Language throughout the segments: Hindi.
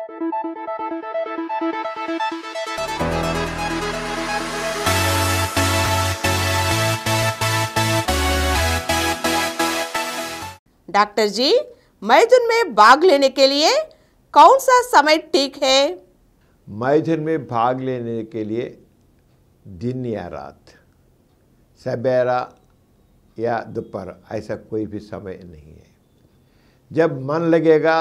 डॉक्टर जी, मैथुन में भाग लेने के लिए कौन सा समय ठीक है? मैथुन में भाग लेने के लिए दिन या रात, सवेरा या दोपहर, ऐसा कोई भी समय नहीं है। जब मन लगेगा,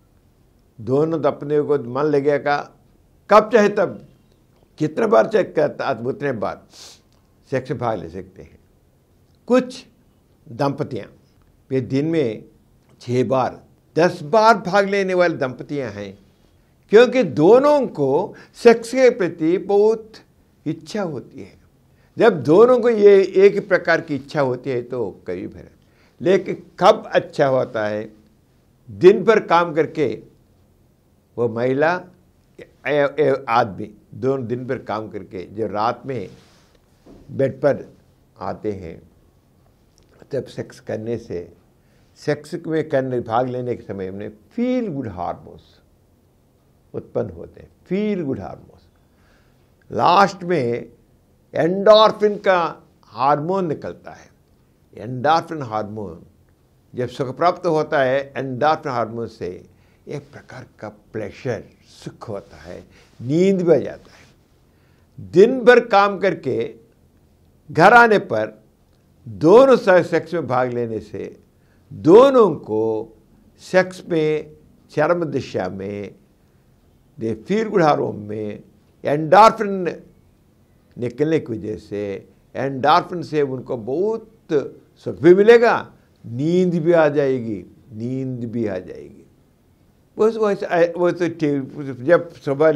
दोनों अपने को मन लगेगा, कब चाहे तब, कितने बार चेक करता उतने बार सेक्स में भाग ले सकते हैं। कुछ दंपतियां वे दिन में 6 बार 10 बार भाग लेने वाले दंपतियां हैं, क्योंकि दोनों को सेक्स के प्रति बहुत इच्छा होती है। जब दोनों को ये एक ही प्रकार की इच्छा होती है तो करीब है। लेकिन कब अच्छा होता है? दिन भर काम करके वो महिला आदमी दोनों दिन भर काम करके जो रात में बेड पर आते हैं, तब सेक्स करने से, सेक्स में करने भाग लेने के समय में फील गुड हार्मोन्स उत्पन्न होते हैं। फील गुड हार्मोन्स लास्ट में एंडोर्फिन का हार्मोन निकलता है। एंडोर्फिन हार्मोन जब सुख प्राप्त होता है, एंडोर्फिन हार्मोन से एक प्रकार का प्लेजर, सुख होता है, नींद भी आ जाता है। दिन भर काम करके घर आने पर दोनों सेक्स में भाग लेने से दोनों को सेक्स में, चरम दिशा में, फील गुड हार्मोन में एंडोर्फिन निकलने की वजह से, एंडोर्फिन से उनको बहुत सुख भी मिलेगा, नींद भी आ जाएगी, नींद भी आ जाएगी। वो तो जब सुबह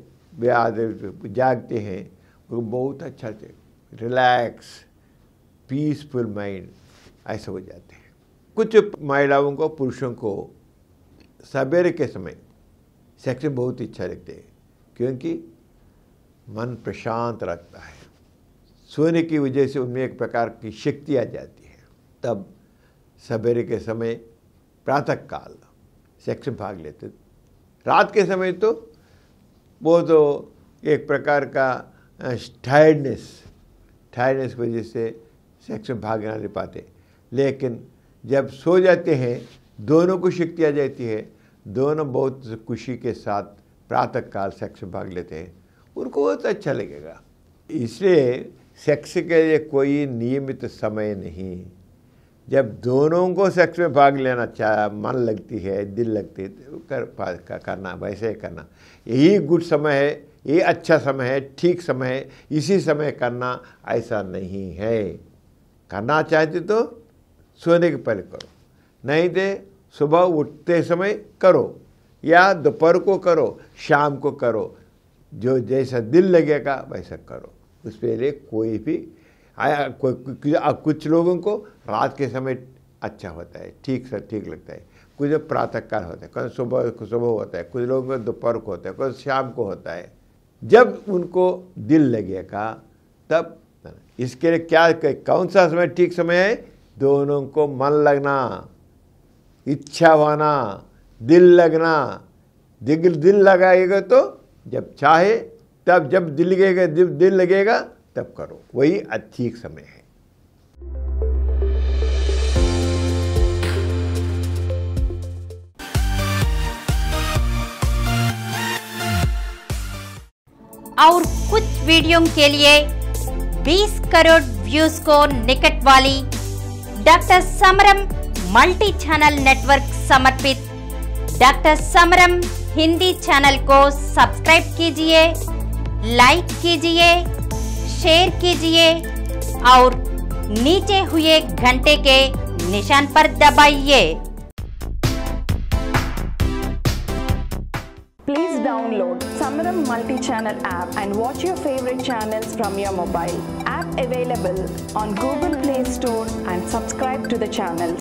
जागते हैं वो बहुत अच्छा से रिलैक्स, पीसफुल माइंड ऐसा हो जाते हैं। कुछ महिलाओं को, पुरुषों को सवेरे के समय सेक्स में बहुत इच्छा रखते हैं, क्योंकि मन प्रशांत रखता है। सोने की वजह से उनमें एक प्रकार की शक्ति आ जाती है। तब सवेरे के समय, प्रातः काल सेक्स में भाग लेते। रात के समय तो वो तो एक प्रकार का टायर्डनेस की वजह से सेक्स में भाग ना ले पाते। लेकिन जब सो जाते हैं, दोनों को शक्ति आ जाती है, दोनों बहुत खुशी के साथ प्रातः काल सेक्स में भाग लेते हैं, उनको बहुत अच्छा लगेगा। इसलिए सेक्स के लिए कोई नियमित समय नहीं। जब दोनों को सेक्स में भाग लेना मन लगती है, दिल लगती है, तो करना, वैसे ही करना। यही गुड समय है, ये अच्छा समय है, ठीक समय है, इसी समय करना ऐसा नहीं है। करना चाहते तो सोने के पहले करो, नहीं तो सुबह उठते समय करो, या दोपहर को करो, शाम को करो, जो जैसा दिल लगेगा वैसा करो। उस पहले कोई भी कुछ लोगों को रात के समय अच्छा होता है, ठीक लगता है, कुछ प्रातः काल होता है, कुछ सुबह होता है, कुछ लोगों को दोपहर को होता है, कुछ शाम को होता है। जब उनको दिल लगेगा तब। इसके लिए क्या, कौन सा समय ठीक समय है? दोनों को मन लगना, इच्छा होना, दिल लगना। दिल लगाएगा तो जब चाहे तब, जब दिल लगेगा तब करो, वही ठीक समय है। और कुछ वीडियो के लिए 20 करोड़ व्यूज को निकट वाली डॉक्टर समरम मल्टी चैनल नेटवर्क समर्पित डॉक्टर समरम हिंदी चैनल को सब्सक्राइब कीजिए, लाइक कीजिए, शेयर कीजिए और नीचे हुए घंटे के निशान पर दबाइए। Please download Samaram multi-channel app and watch your favorite channels from your mobile. App available on Google Play Store and subscribe to the channel.